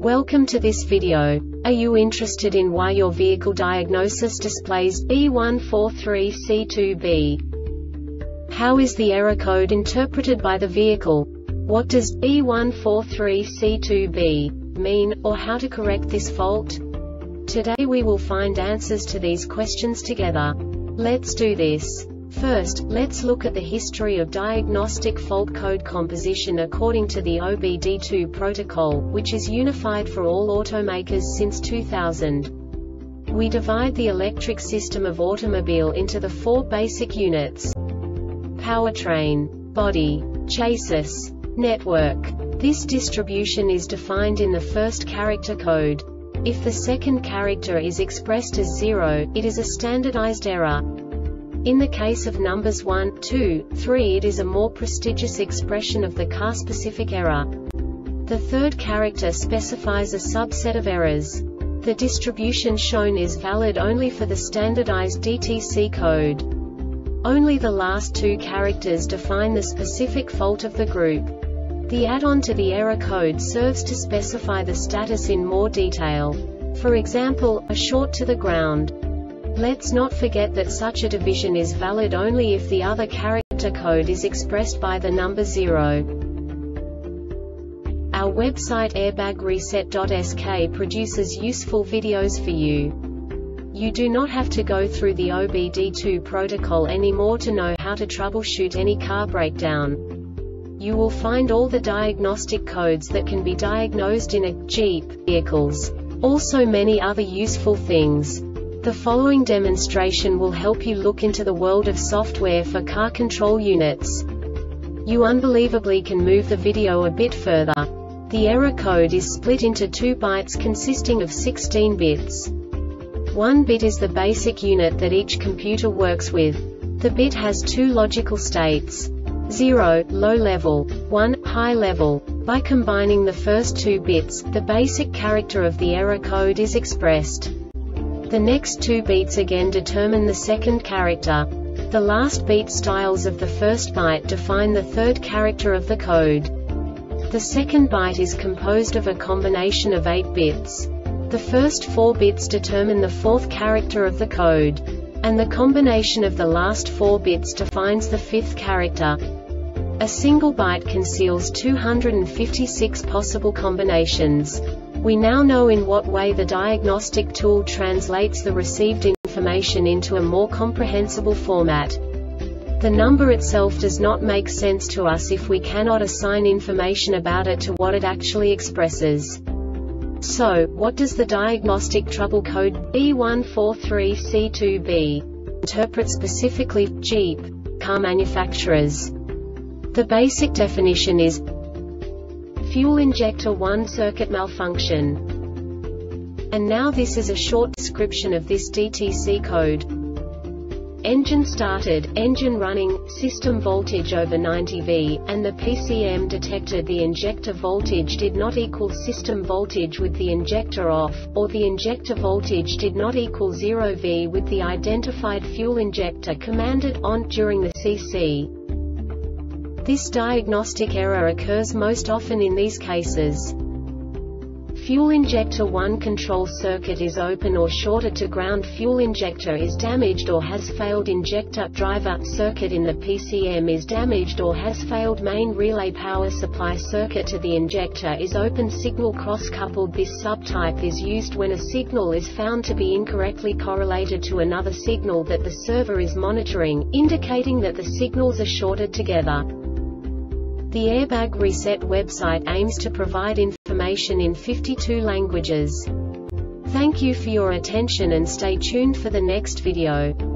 Welcome to this video. Are you interested in why your vehicle diagnosis displays B143C2B? How is the error code interpreted by the vehicle? What does B143C2B mean, or how to correct this fault? Today we will find answers to these questions together. Let's do this. First, let's look at the history of diagnostic fault code composition according to the OBD2 protocol, which is unified for all automakers since 2000. We divide the electric system of automobile into the four basic units: powertrain, body, chassis, network. This distribution is defined in the first character code. If the second character is expressed as 0, it is a standardized error. In the case of numbers 1, 2, 3, it is a more prestigious expression of the car-specific error. The third character specifies a subset of errors. The distribution shown is valid only for the standardized DTC code. Only the last two characters define the specific fault of the group. The add-on to the error code serves to specify the status in more detail. For example, a short to the ground. Let's not forget that such a division is valid only if the other character code is expressed by the number 0. Our website airbagreset.sk produces useful videos for you. You do not have to go through the OBD2 protocol anymore to know how to troubleshoot any car breakdown. You will find all the diagnostic codes that can be diagnosed in a Jeep vehicles. Also many other useful things. The following demonstration will help you look into the world of software for car control units. You unbelievably can move the video a bit further. The error code is split into 2 bytes consisting of 16 bits. 1 bit is the basic unit that each computer works with. The bit has 2 logical states: 0, low level, 1, high level. By combining the first 2 bits, the basic character of the error code is expressed. The next 2 beats again determine the second character. The last beat styles of the first byte define the third character of the code. The second byte is composed of a combination of 8 bits. The first 4 bits determine the fourth character of the code. And the combination of the last 4 bits defines the fifth character. A single byte conceals 256 possible combinations. We now know in what way the diagnostic tool translates the received information into a more comprehensible format. The number itself does not make sense to us if we cannot assign information about it to what it actually expresses. So, what does the diagnostic trouble code B143C2B interpret specifically for Jeep car manufacturers? The basic definition is fuel injector 1 circuit malfunction. And now this is a short description of this DTC code. Engine started, engine running, system voltage over 90 V, and the PCM detected the injector voltage did not equal system voltage with the injector off, or the injector voltage did not equal 0 V with the identified fuel injector commanded on during the CC. This diagnostic error occurs most often in these cases. Fuel injector 1 control circuit is open or shorted to ground. Fuel injector is damaged or has failed. Injector driver circuit in the PCM is damaged or has failed. Main relay power supply circuit to the injector is open. Signal cross-coupled. This subtype is used when a signal is found to be incorrectly correlated to another signal that the server is monitoring, indicating that the signals are shorted together. The Airbag Reset website aims to provide information in 52 languages. Thank you for your attention and stay tuned for the next video.